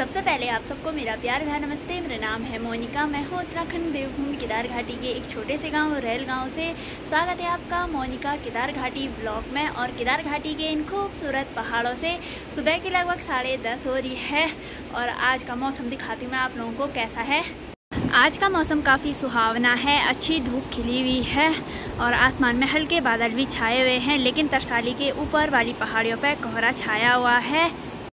सबसे पहले आप सबको मेरा प्यार भरा नमस्ते। मेरा नाम है मोनिका। मैं हूँ उत्तराखंड देवभूमि केदार घाटी के एक छोटे से गांव रेल गांव से। स्वागत है आपका मोनिका केदार घाटी ब्लॉग में। और केदार घाटी के इन खूबसूरत पहाड़ों से सुबह की लगभग 10:30 हो रही है और आज का मौसम दिखाती हूँ मैं आप लोगों को कैसा है। आज का मौसम काफ़ी सुहावना है, अच्छी धूप खिली हुई है और आसमान में हल्के बादल भी छाए हुए हैं, लेकिन तरसाली के ऊपर वाली पहाड़ियों पर कोहरा छाया हुआ है।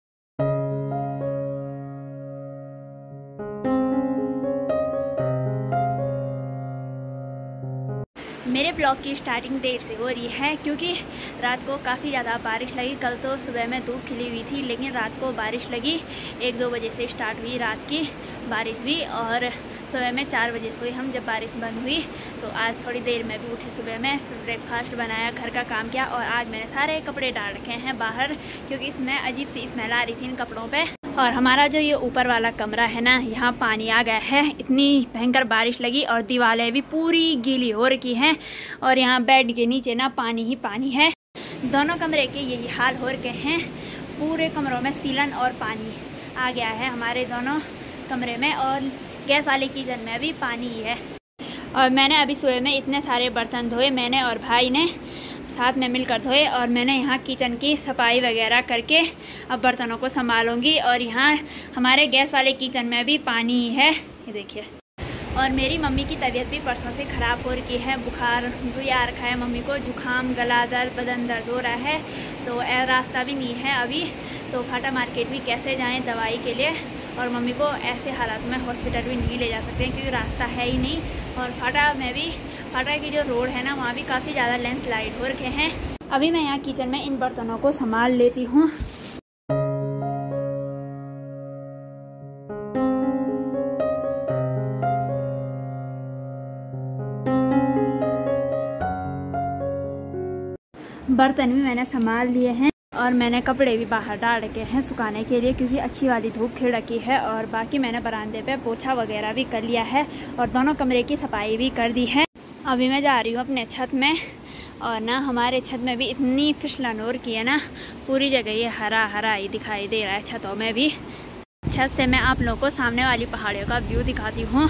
मेरे ब्लॉग की स्टार्टिंग देर से हो रही है क्योंकि रात को काफ़ी ज़्यादा बारिश लगी। कल तो सुबह में धूप खिली हुई थी, लेकिन रात को बारिश लगी। 1-2 बजे से स्टार्ट हुई रात की बारिश भी और सुबह में 4 बजे से हुई हम जब बारिश बंद हुई। तो आज थोड़ी देर में भी उठे सुबह में, फिर ब्रेकफास्ट बनाया, घर का काम किया और आज मैंने सारे कपड़े डाल रखे हैं बाहर क्योंकि इसमें अजीब सी स्मेल आ रही थी इन कपड़ों पे। और हमारा जो ये ऊपर वाला कमरा है ना, यहाँ पानी आ गया है। इतनी भयंकर बारिश लगी और दीवारें भी पूरी गीली हो रखी हैं और यहाँ बेड के नीचे ना पानी ही पानी है। दोनों कमरे के यही हाल हो रखे हैं। पूरे कमरों में सीलन और पानी आ गया है हमारे दोनों कमरे में और गैस वाले किचन में भी पानी ही है। और मैंने अभी सुबह में इतने सारे बर्तन धोए, मैंने और भाई ने साथ में मिलकर धोए और मैंने यहाँ किचन की सफाई वगैरह करके अब बर्तनों को संभालूंगी। और यहाँ हमारे गैस वाले किचन में भी पानी ही है, ये देखिए। और मेरी मम्मी की तबीयत भी परसों से ख़राब हो रही है, बुखार भी आ रखा है मम्मी को, जुकाम, गला दर्द, बदन दर्द हो रहा है। तो रास्ता भी नहीं है अभी, तो फाटा मार्केट भी कैसे जाएं दवाई के लिए। और मम्मी को ऐसे हालात में हॉस्पिटल भी नहीं ले जा सकते हैं क्योंकि रास्ता है ही नहीं। और फाटा की जो रोड है ना, वहाँ भी काफ़ी ज़्यादा लैंडस्लाइड हो रखे हैं। अभी मैं यहाँ किचन में इन बर्तनों को संभाल लेती हूँ। बर्तन भी मैंने संभाल लिए हैं और मैंने कपड़े भी बाहर डाल रखे हैं सुखाने के लिए क्योंकि अच्छी वाली धूप खिल रखी है। और बाकी मैंने बरामदे पे पोछा वगैरह भी कर लिया है और दोनों कमरे की सफाई भी कर दी है। अभी मैं जा रही हूँ अपने छत में और ना हमारे छत में भी इतनी फिसलन हो रखी है ना, पूरी जगह ये हरा हरा ही दिखाई दे रहा है छतों में भी। छत से मैं आप लोगों को सामने वाली पहाड़ियों का व्यू दिखाती हूँ।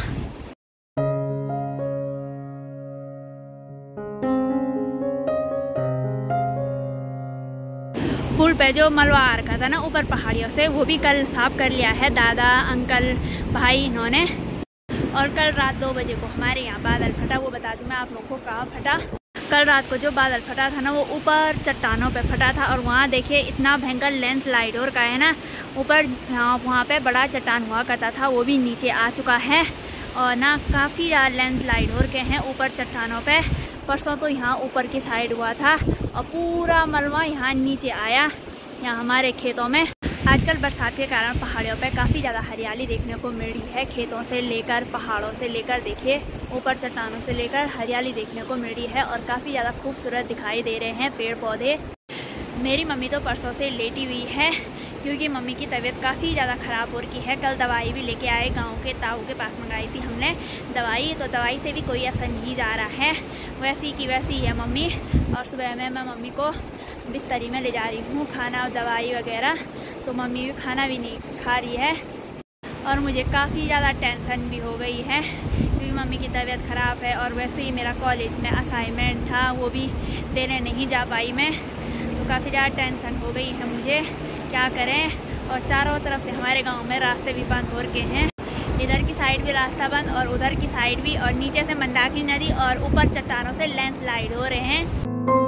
पुल पे जो मलबा आ रखा था ना ऊपर पहाड़ियों से, वो भी कल साफ कर लिया है दादा, अंकल, भाई इन्होंने। और कल रात 2 बजे को हमारे यहाँ बादल फटा, वो बता दूँ मैं आप लोगों को कहाँ फटा। कल रात को जो बादल फटा था ना, वो ऊपर चट्टानों पे फटा था और वहाँ देखिए इतना भयंकर लैंडस्लाइड हो रखा है ना। ऊपर वहाँ पे बड़ा चट्टान हुआ करता था, वो भी नीचे आ चुका है और ना काफ़ी ज़्यादा लैंडस्लाइड हो रखे हैं ऊपर चट्टानों पे। परसों तो यहाँ ऊपर की साइड हुआ था और पूरा मलबा यहाँ नीचे आया, यहाँ हमारे खेतों में। आजकल बरसात के कारण पहाड़ियों पे काफ़ी ज़्यादा हरियाली देखने को मिल रही है। खेतों से लेकर, पहाड़ों से लेकर, देखिए ऊपर चट्टानों से लेकर हरियाली देखने को मिल रही है और काफ़ी ज़्यादा खूबसूरत दिखाई दे रहे हैं पेड़ पौधे। मेरी मम्मी तो परसों से लेटी हुई है क्योंकि मम्मी की तबीयत काफ़ी ज़्यादा ख़राब हो रही है। कल दवाई भी लेके आए, गांव के ताऊ के पास मंगाई थी हमने दवाई, तो दवाई से भी कोई असर नहीं जा रहा है, वैसी की वैसी है मम्मी। और सुबह में मैं मम्मी को बिस्तरी में ले जा रही हूँ खाना और दवाई वगैरह, तो मम्मी भी खाना भी नहीं खा रही है और मुझे काफ़ी ज़्यादा टेंशन भी हो गई है क्योंकि मम्मी की तबीयत ख़राब है। और वैसे ही मेरा कॉलेज में असाइनमेंट था, वो भी देने नहीं जा पाई मैं, तो काफ़ी ज़्यादा टेंशन हो गई है मुझे, क्या करें। और चारों तरफ से हमारे गांव में रास्ते भी बंद हो रखे हैं, इधर की साइड भी रास्ता बंद और उधर की साइड भी, और नीचे से मंदाकिनी नदी और ऊपर चट्टानों से लैंडस्लाइड हो रहे हैं।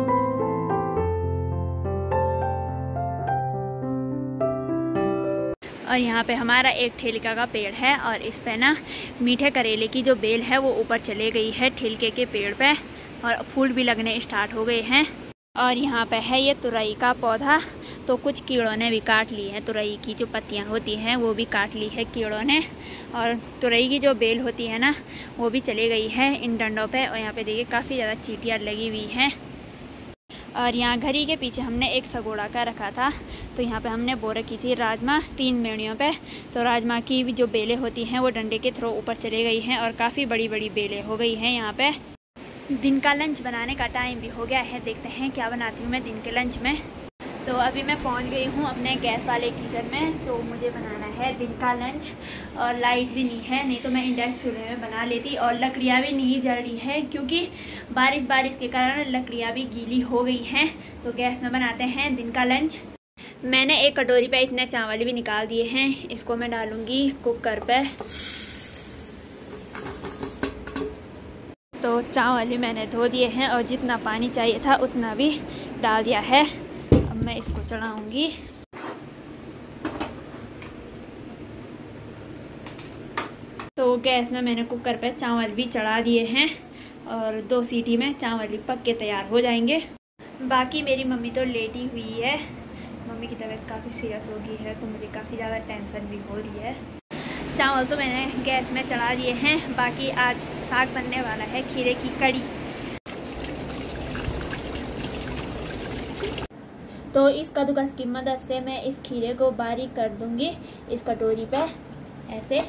और यहाँ पे हमारा एक ठेलिका का पेड़ है और इस पे ना मीठे करेले की जो बेल है वो ऊपर चले गई है ठेलके के पेड़ पे और फूल भी लगने स्टार्ट हो गए हैं। और यहाँ पे है ये तुरई का पौधा, तो कुछ कीड़ों ने भी काट ली है। तुरई की जो पत्तियाँ होती हैं वो भी काट ली है कीड़ों ने, और तुरई की जो बेल होती है ना वो भी चली गई है इन डंडों पे। और यहाँ पे देखिए काफ़ी ज़्यादा चींटियाँ लगी हुई हैं। और यहाँ घड़ी के पीछे हमने एक सगोड़ा का रखा था, तो यहाँ पे हमने बो रखी थी राजमा 3 मेड़ियों पे। तो राजमा की जो बेलें होती हैं वो डंडे के थ्रू ऊपर चले गई हैं और काफ़ी बड़ी बड़ी बेलें हो गई हैं यहाँ पे। दिन का लंच बनाने का टाइम भी हो गया है, देखते हैं क्या बनाती हूँ मैं दिन के लंच में। तो अभी मैं पहुँच गई हूँ अपने गैस वाले किचन में। तो मुझे बनाना है दिन का लंच और लाइट भी नहीं है, नहीं तो मैं इंडक्शन चूल्हे में बना लेती। और लकड़ियाँ भी नहीं जल रही हैं क्योंकि बारिश के कारण लकड़ियाँ भी गीली हो गई हैं। तो गैस में बनाते हैं दिन का लंच। मैंने एक कटोरी पे इतने चावल भी निकाल दिए हैं, इसको मैं डालूँगी कुकर पे। तो चावल भी मैंने धो दिए हैं और जितना पानी चाहिए था उतना भी डाल दिया है। अब मैं इसको चढ़ाऊँगी। तो गैस में मैंने कुकर पे चावल भी चढ़ा दिए हैं और 2 सीटी में चावल भी पक के तैयार हो जाएंगे। बाकी मेरी मम्मी तो लेटी हुई है, मम्मी की तबीयत काफ़ी सीरियस हो गई है तो मुझे काफ़ी ज़्यादा टेंशन भी हो रही है। चावल तो मैंने गैस में चढ़ा दिए हैं। बाकी आज साग बनने वाला है, खीरे की कड़ी। तो इस कद्दूकस की मदद से मैं इस खीरे को बारीक कर दूंगी इस कटोरी पे ऐसे।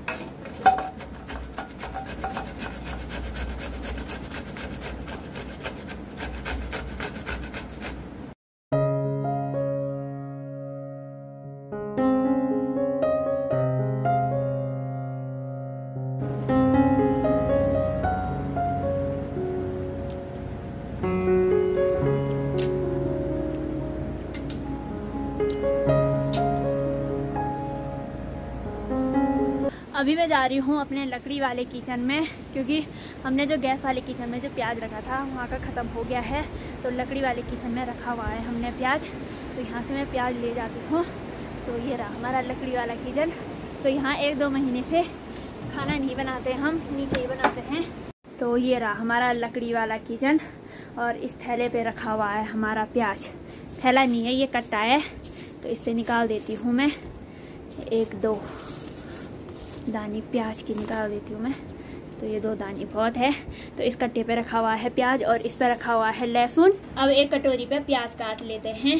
अभी मैं जा रही हूँ अपने लकड़ी वाले किचन में, क्योंकि हमने जो गैस वाले किचन में जो प्याज रखा था वहाँ का ख़त्म हो गया है। तो लकड़ी वाले किचन में रखा हुआ है हमने प्याज, तो यहाँ से मैं प्याज ले जाती हूँ। तो ये रहा हमारा लकड़ी वाला किचन। तो यहाँ 1-2 महीने से खाना नहीं बनाते, हम नीचे ही बनाते हैं। तो ये रहा हमारा लकड़ी वाला किचन और इस थैले पे रखा हुआ है हमारा प्याज। थैला नहीं है, ये कट्टा है, तो इससे निकाल देती हूँ मैं 1-2 दानी प्याज की निकाल देती हूँ मैं। तो ये 2 दानी बहुत है। तो इस कट्टे पे रखा हुआ है प्याज और इस पे रखा हुआ है लहसुन। अब एक कटोरी पे प्याज काट लेते हैं।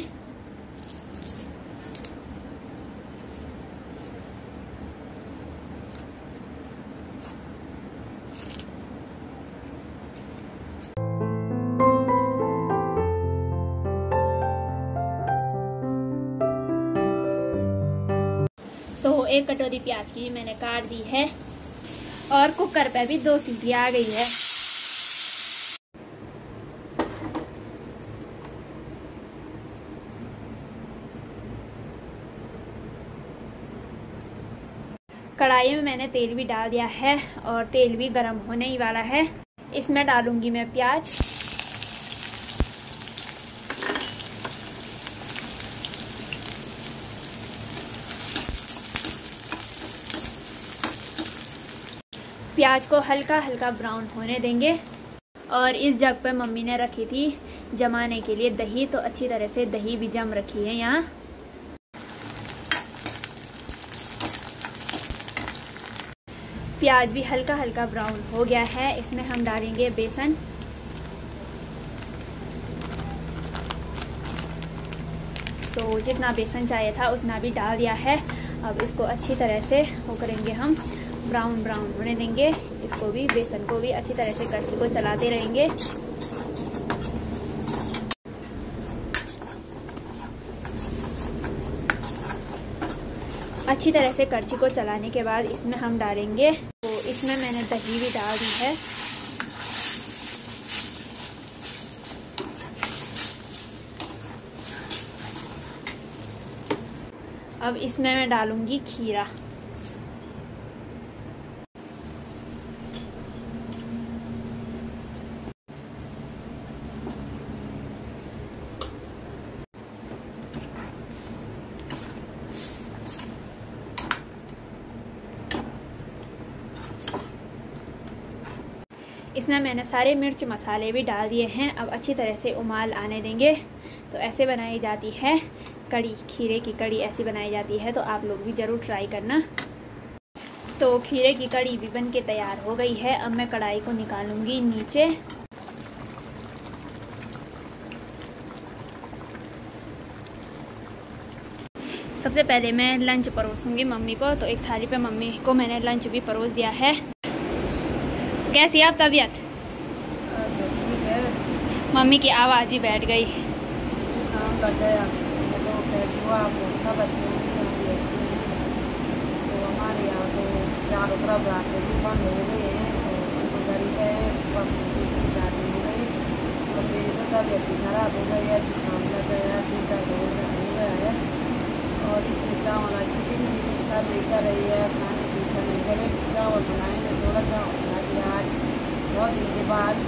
तो एक कटोरी प्याज की मैंने काट दी है और कुकर पे भी 2 सीटी आ गई है। कढ़ाई में मैंने तेल भी डाल दिया है और तेल भी गर्म होने ही वाला है। इसमें डालूंगी मैं प्याज। प्याज को हल्का हल्का ब्राउन होने देंगे। और इस जग पे मम्मी ने रखी थी जमाने के लिए दही, तो अच्छी तरह से दही भी जम रखी है यहाँ। प्याज भी हल्का हल्का ब्राउन हो गया है। इसमें हम डालेंगे बेसन। तो जितना बेसन चाहिए था उतना भी डाल दिया है। अब इसको अच्छी तरह से वो करेंगे, हम ब्राउन होने देंगे। इसको भी, बेसन को भी अच्छी तरह से कड़छी को चलाते रहेंगे। अच्छी तरह से कड़छी को चलाने के बाद इसमें हम डालेंगे, तो इसमें मैंने दही भी डाल दी है। अब इसमें मैं डालूंगी खीरा। इसमें मैंने सारे मिर्च मसाले भी डाल दिए हैं। अब अच्छी तरह से उबाल आने देंगे। तो ऐसे बनाई जाती है कड़ी, खीरे की कड़ी ऐसी बनाई जाती है। तो आप लोग भी ज़रूर ट्राई करना। तो खीरे की कड़ी भी बन के तैयार हो गई है। अब मैं कढ़ाई को निकालूंगी नीचे। सबसे पहले मैं लंच परोसूंगी मम्मी को। तो एक थाली पे मम्मी को मैंने लंच भी परोस दिया है। कैसी है आप तबीयत? मम्मी की आवाज़ भी बैठ गई। चारों तरफ रास्ते भी बंद हो गए हैं और गरीब है परसों से 3-4 दिन हो गए और मेरी तो तबीयत भी खराब हो गई है, जुकाम लग गया है, सिर दर्द हो गया है और इसमें चावल खिचड़ी की भी इच्छा नहीं कर रही है, खाने की इच्छा नहीं करे। चावल बनाए मैं थोड़ा चावल बना दिया आज बहुत दिन के बाद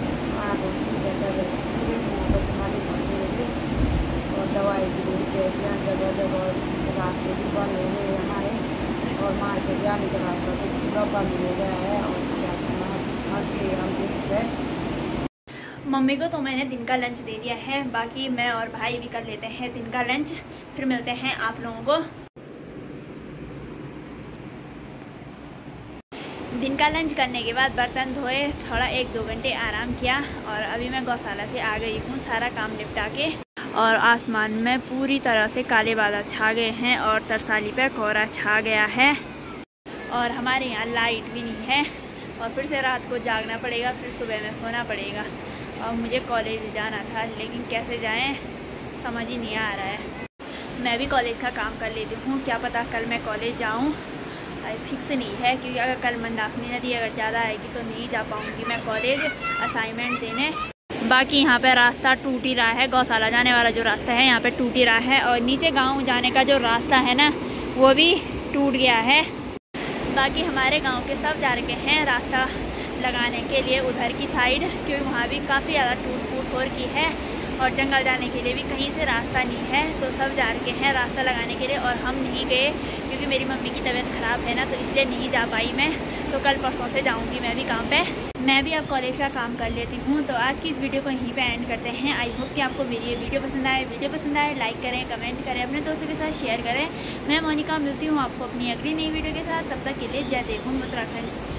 पूरे मुँह पर छाले पड़ने लगे और दवाई की मेरी कैसे जगह जगह रास्ते भी बंद हो गए हमारे और मार्केट जाने का रास्ता तो पूरा बंद हो गया है और क्या करना फंस गए हम इस पर। मम्मी को तो मैंने दिन का लंच दे दिया है, बाकी मैं और भाई भी कर लेते हैं दिन का लंच, फिर मिलते हैं आप लोगों को। दिन का लंच करने के बाद बर्तन धोए, थोड़ा 1-2 घंटे आराम किया और अभी मैं गौशाला से आ गई हूँ सारा काम निपटा के। और आसमान में पूरी तरह से काले बादल छा गए हैं और तरसाली पे कोहरा छा गया है और हमारे यहाँ लाइट भी नहीं है और फिर से रात को जागना पड़ेगा, फिर सुबह में सोना पड़ेगा। और मुझे कॉलेज जाना था लेकिन कैसे जाएं समझ ही नहीं आ रहा है। मैं भी कॉलेज का काम कर लेती हूँ, क्या पता कल मैं कॉलेज जाऊँ, फिक्स नहीं है क्योंकि अगर कल मंदाकिनी नदी अगर ज़्यादा आएगी तो नहीं जा पाऊँगी मैं कॉलेज असाइनमेंट देने। बाकी यहाँ पे रास्ता टूट ही रहा है, गौशाला जाने वाला जो रास्ता है यहाँ पे टूट ही रहा है और नीचे गांव जाने का जो रास्ता है ना वो भी टूट गया है। बाकी हमारे गांव के सब जा रखे हैं रास्ता लगाने के लिए उधर की साइड, क्योंकि वहाँ भी काफ़ी ज़्यादा टूट फूट हो रही है और जंगल जाने के लिए भी कहीं से रास्ता नहीं है, तो सब जा रखे हैं रास्ता लगाने के लिए और हम नहीं गए क्योंकि मेरी मम्मी की तबीयत ख़राब है ना, तो इसलिए नहीं जा पाई मैं। तो कल परसों से जाऊंगी मैं भी काम पे। मैं भी अब कॉलेज का काम कर लेती हूँ। तो आज की इस वीडियो को यहीं पे एंड करते हैं। आई होप कि आपको मेरी ये वीडियो पसंद आए लाइक करें, कमेंट करें, अपने दोस्तों के साथ शेयर करें। मैं मोनिका मिलती हूँ आपको अपनी अगली नई वीडियो के साथ, तब तक के लिए जय देव उत्तराखंड।